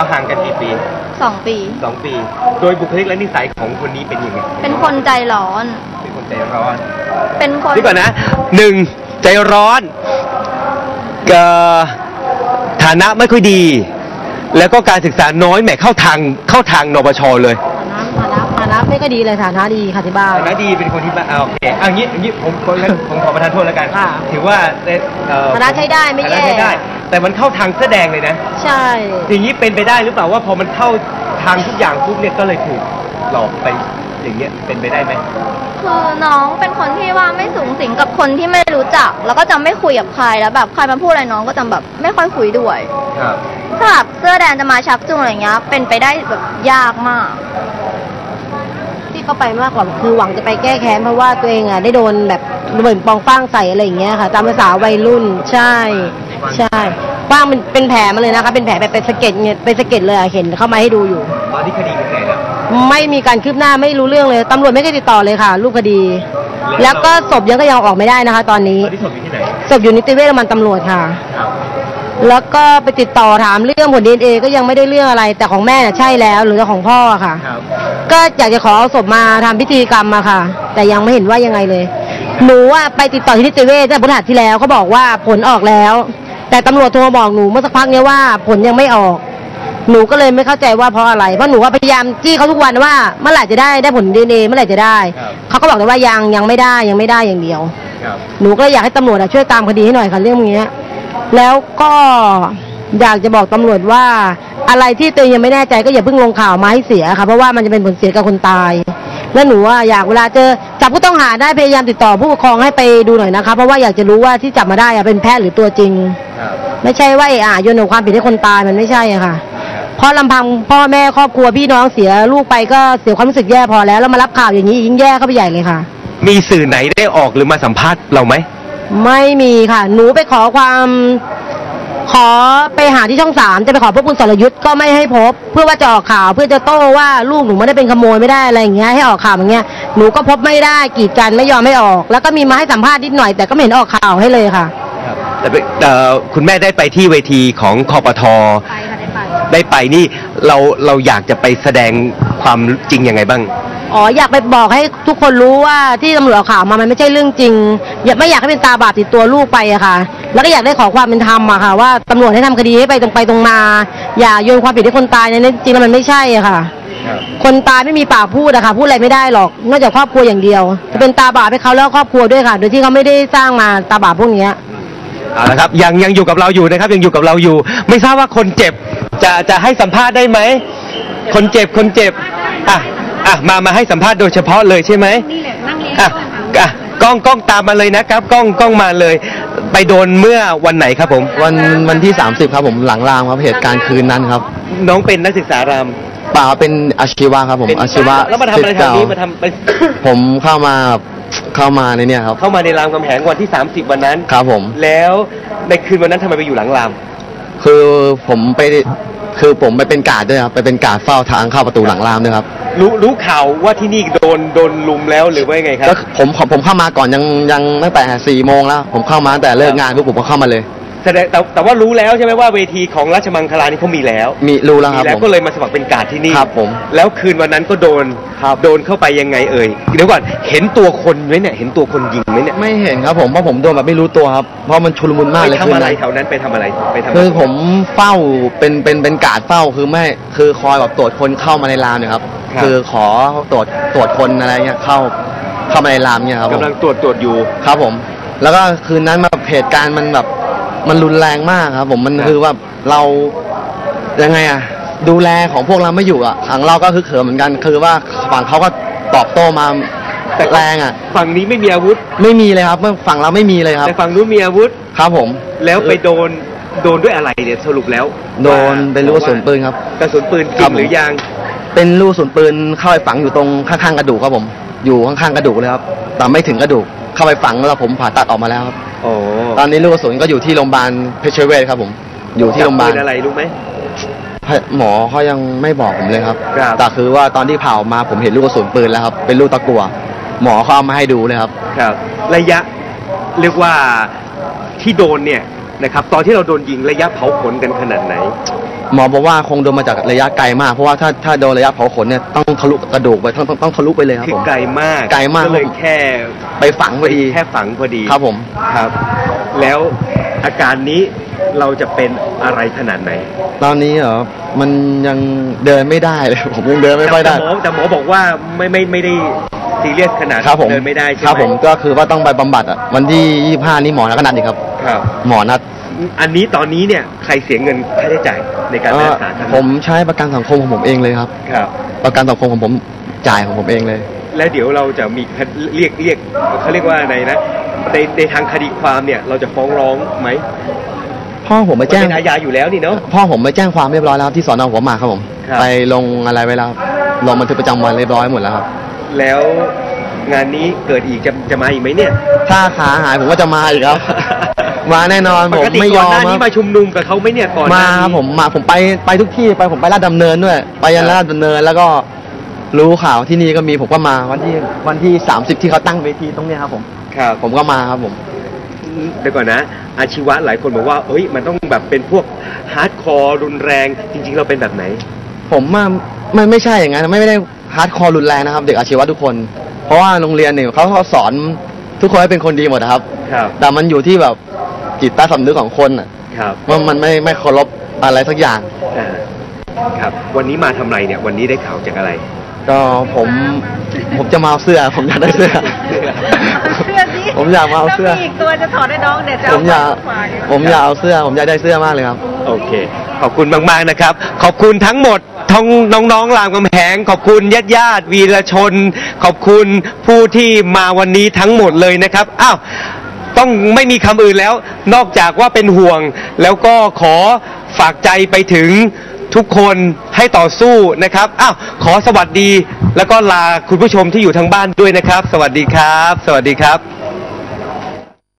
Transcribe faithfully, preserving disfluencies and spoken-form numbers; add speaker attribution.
Speaker 1: าวห่างกันกี่ปี
Speaker 2: สองปี
Speaker 1: สองปีโดยบุคลิกและนิสัยของคนนี้เป็นยังไง
Speaker 2: เป็นคนใจร้อน
Speaker 1: เป็นคนใจร้อน
Speaker 2: เป็นคน
Speaker 1: ดีกว่านะหนึ่งใจร้อนฐานะไม่ค่อยดีแล้วก็การศึกษาน้อยแหมเข้าทางเข้าทางนปชเลย
Speaker 3: ฐานะฐานะไม่ก็ดีเลยฐานะดีค่ะที่บ้าน
Speaker 1: ฐานะดีเป็นคนที่บ้านโอเคอันนี้อันนี้ผมผมขอประทานโทษแล้วกันถือว่า
Speaker 3: ฐานะใช้ได้ไม่แย่
Speaker 1: แต่มันเข้าทางแสดงเลยนะ
Speaker 3: ใช่
Speaker 1: อย่างนี้เป็นไปได้หรือเปล่าว่าพอมันเข้าทางทุกอย่างปุ๊บเนี่ยก็เลยถูกหลอกไปอย่างเงี้ยเป็นไปได้ไหม
Speaker 2: คือน้องเป็นคนที่ว่าไม่สูงสิงกับคนที่ไม่รู้จักแล้วก็จะไม่คุยกับใครแล้วแบบใครมาพูดอะไรน้องก็จะแบบไม่ค่อยคุยด้วย
Speaker 1: ครับ
Speaker 2: ถ้าแบบเสื้อแดงจะมาชักจูงอะไรเงี้ยเป็นไปได้แบบยากมาก
Speaker 3: ที่เขาไปมากกว่าคือหวังจะไปแก้แค้นเพราะว่าตัวเองอ่ะได้โดนแบบระเบิดปองฟ้างใส่อะไรอย่างเงี้ยค่ะตามภาษาวัยรุ่นใช่ใช่ฟ้างเป็นเป็นแผลมาเลยนะคะเป็นแผลไปเป็นสะเก็ดเนี่ยเป็นสะเก็ดเลยเห็นเข้ามาให้ดูอยู่
Speaker 1: ตอนที่คดีเป็นไงนะ
Speaker 3: ไม่มีการคืบหน้าไม่รู้เรื่องเลยตำรวจไม่ได้ติดต่อเลยค่ะรูปคดีแล้วก็ศพยังก็ยังออกไม่ได้นะคะตอนนี้
Speaker 1: ศพอยู่ที่ไหน
Speaker 3: ศพอยู่นิติเวชโรงพยาบาลตำรวจค่ะแล้วก็ไปติดต่อถามเรื่องผล ดี เอ็น เอ ก็ยังไม่ได้เรื่องอะไรแต่ของแม่ใช่แล้วหรือของพ่อค่ะก็อยากจะขอเอาศพมาทำพิธีกรรมมาค่ะแต่ยังไม่เห็นว่ายังไงเลยหนูว่าไปติดต่อที่นิติเวชแต่พฤหัสที่แล้วเขาบอกว่าผลออกแล้วแต่ตำรวจโทรมาบอกหนูเมื่อสักพักนี้ว่าผลยังไม่ออกหนูก็เลยไม่เข้าใจว่าเพราะอะไรเพราะหนูว่าพยายามจี้เขาทุกวันว่าเมื่อไหร่จะได้ได้ผล ดี เอ็น เอ เมื่อไหร่จะได้เขาก็บอกแต่ว่ายังยังไม่ได้ยังไม่ได้อย่างเดียวหนูก็อยากให้ตำรวจช่วยตามคดีให้หน่อยค่ะเรื่องนี้แล้วก็อยากจะบอกตำรวจว่าอะไรที่ตัวเองยังไม่แน่ใจก็อย่าเพิ่งลงข่าวมาให้เสียค่ะเพราะว่ามันจะเป็นผลเสียกับคนตายแล้วหนูว่าอยากเวลาเจอจับผู้ต้องหาได้พยายามติดต่อผู้ปกครองให้ไปดูหน่อยนะคะเพราะว่าอยากจะรู้ว่าที่จับมาได้เป็นแพทย์หรือตัวจริงไม่ใช่ว่าอ่าโยนเอาความผิดให้คนตายมันไม่ใช่อะค่ะเพราะลำพังพ่อแม่ครอบครัวพี่น้องเสียลูกไปก็เสียความรู้สึกแย่พอแล้วแล้วมารับข่าวอย่างนี้ยิ่งแย่เข้าไปใหญ่เลยค่ะ
Speaker 1: มีสื่อไหนได้ออกหรือมาสัมภาษณ์เราไหม
Speaker 3: ไม่มีค่ะหนูไปขอความขอไปหาที่ช่องสามจะไปขอพบคุณสรยุทธ์ก็ไม่ให้พบเพื่อว่าจะออกข่าวเพื่อจะโต้ว่าลูกหนูไม่ได้เป็นขโมยไม่ได้อะไรอย่างเงี้ยให้ออกข่าวอย่างเงี้ยหนูก็พบไม่ได้กีดกันไม่ยอมไม่ออกแล้วก็มีมาให้สัมภาษณ์นิดหน่อยแต่ก็ไม่เห็นออกข่าวให้เลยค่ะ
Speaker 1: แต่คุณแม่ได้ไปที่เวทีของคปท.
Speaker 3: ไปค่ะได้ไป
Speaker 1: ได้ไปนี่เราเราอยากจะไปแสดงความจริงยังไงบ้าง
Speaker 3: อ๋ออยากไปบอกให้ทุกคนรู้ว่าที่ตำรวจเอาข่าวมามันไม่ใช่เรื่องจริงอยากไม่อยากให้เป็นตาบาปติดตัวลูกไปอะค่ะแล้วก็อยากได้ขอความเป็นธรรมอะค่ะว่าตำรวจให้ทำคดีให้ไปตรงไปตรงมาอย่าโยนความผิดให้คนตายในจริงแล้วมันไม่ใช่อะค่ะคนตายไม่มีปากพูดอะค่ะพูดอะไรไม่ได้หรอกนอกจากครอบครัวอย่างเดียวจะเป็นตาบาปให้เขาแล้วครอบครัวด้วยค่ะโดยที่เขาไม่ได้สร้างมาตาบาปพวกนี้
Speaker 1: เอาละครับยังยังอยู่กับเราอยู่นะครับยังอยู่กับเราอยู่ไม่ทราบว่าคนเจ็บจะจะให้สัมภาษณ์ได้ไหมคนเจ็บคนเจ็บอ่ะอ่ะมามาให้สัมภาษณ์โดยเฉพาะเลยใช่ไหมอ่ะอ่ะกล้องกล้องตามมาเลยนะครับกล้องกล้องมาเลยไปโดนเมื่อวันไหนครับผม
Speaker 4: วันวันที่สามสิบครับผมหลังรามครับเหตุการณ์คืนนั้นครับ
Speaker 1: น้องเป็นนักศึกษาราม
Speaker 4: เปล่าเป็นอาชีวะครับผมอาชีวะ
Speaker 1: แล้วมาทำอะไรแถวนี้มาทำไป
Speaker 4: ผมเข้ามาเข้ามาในเนี่ยครับ
Speaker 1: เข้ามาในรามคำแหงวันที่สามสิบวันนั้น
Speaker 4: ครับผม
Speaker 1: แล้วในคืนวันนั้นทำไมไปอยู่หลังราม
Speaker 4: คือผมไปคือผมไปเป็นการ์ดด้วยครับไปเป็นการ์ดเฝ้าทางเข้าประตูหลังรามด้วยครับ
Speaker 1: รู้รู้ข่าวว่าที่นี่โดนโดนลุมแล้วหรือว่าไงครับ
Speaker 4: ก็ผมผมเข้ามาก่อนยังยังตั้งแต่สี่โมงแล้วผมเข้ามาแต่เลิกงานปุ๊บผมก็เข้ามาเลย
Speaker 1: แสดงแต่แต่ว่ารู้แล้วใช่ไหมว่าเวทีของราชมังคลานี่เขามีแล้ว
Speaker 4: มีรู้แล้วครับ
Speaker 1: แล้วก็เลยมาสมัครเป็นการ์ดที่นี่
Speaker 4: ครับผม
Speaker 1: แล้วคืนวันนั้นก็โดนโดนเข้าไปยังไงเอ่ยเดี๋ยวก่อนเห็นตัวคนไหมเนี่ยเห็นตัวคนยิงไหมเนี่ย
Speaker 4: ไม่เห็นครับผมเพราะผมโดนแบบไม่รู้ตัวครับเพราะมันชุลมุนมากเลย
Speaker 1: ไปทำอะไรแถวนั้นไปทำอะไรไปทำ
Speaker 4: คือผมเฝ้าเป็นเป็นเป็นการ์ดเฝ้าคือไม่คือคอยแบบตรวจคนเข้ามาในรามเนี่ยครับคือขอตรวจตรวจคนอะไรเงี้ยเข้าเข้ามาในรามเนี่ยครับ
Speaker 1: กำลังตรวจตรวจอยู่
Speaker 4: ครับผมแล้วก็คืนนั้นมาเหตุการณ์มันแบบมันรุนแรงมากครับผมมันคือว่าเรายังไงอะดูแลของพวกเราไม่อยู่อะฝั่งเราก็คือเขิมเหมือนกันคือว่าฝั่งเขาก็ตอบโต้มาแต่แรงอะ
Speaker 1: ฝั่งนี้ไม่มีอาวุธ
Speaker 4: ไม่มีเลยครับฝั่งเราไม่มีเลยครับ
Speaker 1: แต่ฝั่งนู้นมีอาวุธ
Speaker 4: ครับผม
Speaker 1: แล้วไปโดนโดนด้วยอะไรเนี่ยสรุปแล้ว
Speaker 4: โดนเป็นลูกกระสุนปืนครับ
Speaker 1: กระสุนปืนจริงหรือยัง
Speaker 4: เป็นลูกกระสุนปืนเข้าไปฝังอยู่ตรงข้างๆกระดูกครับผมอยู่ข้างๆกระดูกเลยครับแต่ไม่ถึงกระดูกเข้าไปฝังแล้วผมผ่าตัดออกมาแล้วครับ
Speaker 1: โอ้
Speaker 4: ตอนนี้ลูกกระสุนก็อยู่ที่โรงพยาบาลเพชรเวชครับผมอยู่ที่โรงพยาบาล
Speaker 1: อะไรรู้ไหม
Speaker 4: หมอเขายังไม่บอกผมเลยครับแต่คือว่าตอนที่ผ่าออกมาผมเห็นลูกกระสุนปืนแล้วครับเป็นลูกตะกั่วหมอเขาเอามาให้ดูเลยครับ
Speaker 1: ครับระยะเรียกว่าที่โดนเนี่ยนะครับตอนที่เราโดนยิงระยะเผาขนกันขนาดไหน
Speaker 4: หมอบอกว่าคงโดนมาจากระยะไกลมากเพราะว่าถ้าถ้าโดนระยะเผาขนเนี่ยต้องทะลุกระดูกไปต้องต้องต้องทะลุไปเลยครับ
Speaker 1: คือ
Speaker 4: ผม
Speaker 1: ไกลมาก
Speaker 4: ไกลมาก
Speaker 1: ก็เลยแค่
Speaker 4: ไปฝังพอดี
Speaker 1: แค่ฝังพอดี
Speaker 4: ครับผม
Speaker 1: ครับ แล้วอาการนี้เราจะเป็นอะไรขนาดไหน
Speaker 4: ตอนนี้เหรอมันยังเดินไม่ได้เลย ผมยังเดินไม่ค่อยได้
Speaker 1: แต่หมอแต่หมอบอกว่าไม่ไม่ไม่ได้ซีเรียสขนาด
Speaker 4: ครับผม
Speaker 1: เดินไม่ได้ใช่ไหม
Speaker 4: ครับผมก็คือว่าต้องไปบำบัดอ่ะวันที่ยี่สิบห้านี้หมอนัดก็นัดอีกครับ
Speaker 1: ครับ
Speaker 4: หมอนัด
Speaker 1: อันนี้ตอนนี้เนี่ยใครเสียเงินค่าใช้จ่ายในการรักษาครั้ง
Speaker 4: ผ
Speaker 1: นี้
Speaker 4: มใช้ประกันสังคมของผมเองเลยครับ
Speaker 1: ครับ
Speaker 4: ประกันสังคมของผมจ่ายของผมเองเลย
Speaker 1: แล้วเดี๋ยวเราจะมีเรียกเรียกเขาเรียกว่าอะไรนะในในทางคดีความเนี่ยเราจะฟ้องร้องไหม
Speaker 4: พ่อผมไปแจ้ง
Speaker 1: เป็นอาญาอยู่แล้วนี่เนาะ
Speaker 4: พ่อผมไปแจ้งความเรียบร้อยแล้วครับที่สอนอหัวหมากครับผม
Speaker 1: ครับ
Speaker 4: ไปลงอะไรไว้แล้วครับลงบันทึกประจำวันเรียบร้อยหมดแล้วครับ
Speaker 1: แล้วงานนี้เกิดอีกจะจะมาอีกไหมเนี่ย
Speaker 4: ถ้าขาหายผมก็จะมาอีกครับ มาแน่นอน
Speaker 1: ป
Speaker 4: ผม
Speaker 1: กติ
Speaker 4: ไม่ย
Speaker 1: ก่อ
Speaker 4: อน ม
Speaker 1: หน้า
Speaker 4: ค
Speaker 1: นี้
Speaker 4: รับ
Speaker 1: มาชุมนุมกับเขาไหมเนี่ยก่อนห
Speaker 4: มา
Speaker 1: น้า
Speaker 4: ครับ
Speaker 1: นี้
Speaker 4: ผมมาผมไปไปทุกที่ไปผมไปลาดดำเนินด้วย ไปยัน
Speaker 1: ครับ
Speaker 4: ลาดดำเนินแล้วก็รู้ข่าวที่นี่ก็มีผมก็มาวันที่วันที่สามสิบที่เขาตั้งเวทีตรงเนี้ยครับผม
Speaker 1: ครับ
Speaker 4: ผมก็มาครับผม
Speaker 1: เดี๋ยวก่อนนะ อาชีวะหลายคนบอกว่าเอ้ยมันต้องแบบเป็นพวกฮาร์ดคอร์รุนแรงจริงๆเราเป็นแบบไหน
Speaker 4: ผมว่าไม่ไม่ใช่อย่างนั้นไม่ไม่ได้ฮาร์ดคอร์รุนแรงนะครับ เด็กอาชีวะทุกคน เพราะว่าโรงเรียนเนี่ยเขาเขาสอนทุกคนให้เป็นคนดีหมดนะครับ
Speaker 1: ครับ
Speaker 4: แต่มันอยู่ที่แบบจิตใต้สำนึกของคนอ่ะ
Speaker 1: ครับ
Speaker 4: ว่ามันไม่ไม่เคารพอะไรสักอย่าง
Speaker 1: อ่าครับ วันนี้มาทำไรเนี่ย วันนี้ได้ข่าวจากอะไร
Speaker 4: ก็ผมผมจะมาเอาเสื้อ ผมอยากได้เสื้อ
Speaker 5: เสื้อนี้
Speaker 4: ผมอยากมาเอาเสื้อ
Speaker 5: แล้วมีอีกตัวจะถอดให้น้องเดี๋ยวจะ
Speaker 4: ผมอยาก
Speaker 5: ฝากอยู่
Speaker 4: ผมอยากเอาเสื้อ ผมอยากได้เสื้อมากเลยครับ
Speaker 1: โอเค ขอบคุณมากๆนะครับ ขอบคุณทั้งหมดทั้งน้องๆรามคำแหงขอบคุณญาติญาติๆวีรชน ขอบคุณผู้ที่มาวันนี้ทั้งหมดเลยนะครับ อ้าว ต้องไม่มีคำอื่นแล้ว นอกจากว่าเป็นห่วง แล้วก็ขอฝากใจไปถึงทุกคนให้ต่อสู้นะครับ อ้าว ขอสวัสดี แล้วก็ลาคุณผู้ชมที่อยู่ทางบ้านด้วยนะครับ สวัสดีครับ สวัสดีครับ